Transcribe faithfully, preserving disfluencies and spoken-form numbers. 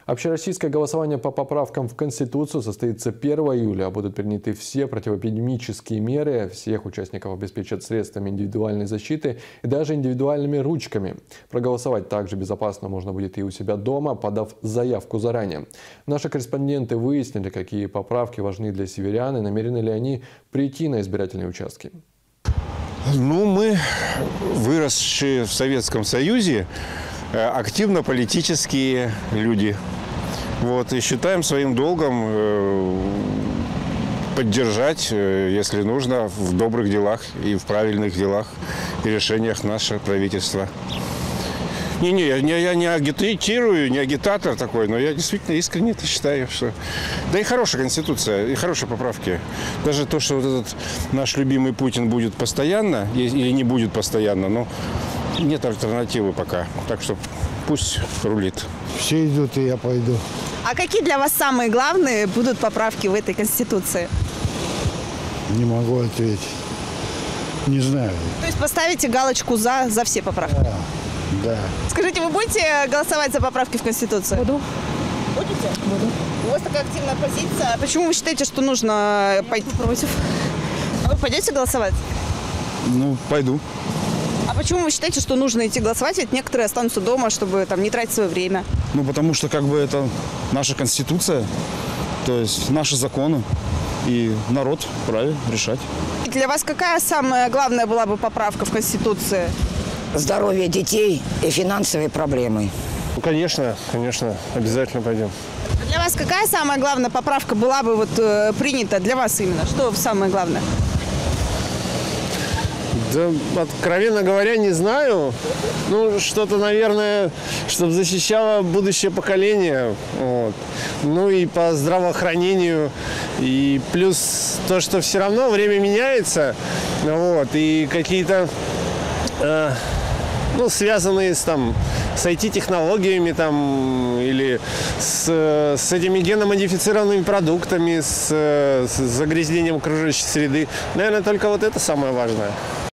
Общероссийское голосование по поправкам в Конституцию состоится первого июля. Будут приняты все противоэпидемические меры. Всех участников обеспечат средствами индивидуальной защиты и даже индивидуальными ручками. Проголосовать также безопасно можно будет и у себя дома, подав заявку заранее. Наши корреспонденты выяснили, какие поправки важны для северян и намерены ли они прийти на избирательные участки. Ну, мы, выросшие в Советском Союзе, активно политические люди. Вот, и считаем своим долгом э, поддержать, э, если нужно, в добрых делах и в правильных делах и решениях наше правительство. Не-не, я, я не агитирую, не агитатор такой, но я действительно искренне это считаю, что... Да и хорошая Конституция, и хорошие поправки. Даже то, что вот этот наш любимый Путин будет постоянно, или не будет постоянно, но нет альтернативы пока. Так что пусть рулит. Все идут, и я пойду. А какие для вас самые главные будут поправки в этой Конституции? Не могу ответить. Не знаю. То есть поставите галочку «за» за все поправки? Да, да. Скажите, вы будете голосовать за поправки в Конституцию? Буду. Будете? Буду. У вас такая активная позиция. Почему вы считаете, что нужно Я пойти против? А вы пойдете голосовать? Ну, пойду. А почему вы считаете, что нужно идти голосовать, ведь некоторые останутся дома, чтобы там не тратить свое время? Ну, потому что как бы это наша Конституция, то есть наши законы, и народ вправе решать. Для вас какая самая главная была бы поправка в Конституции? Здоровье детей и финансовые проблемы. Ну, конечно, конечно, обязательно пойдем. Для вас какая самая главная поправка была бы вот, э, принята для вас именно? Что самое главное? Да, откровенно говоря, не знаю. Ну, что-то, наверное, чтобы защищало будущее поколение. Вот. Ну и по здравоохранению. И плюс то, что все равно время меняется. Вот. И какие-то, э, ну, связанные с, там, с ай ти-технологиями там, или с, с этими геномодифицированными продуктами, с, с загрязнением окружающей среды. Наверное, только вот это самое важное.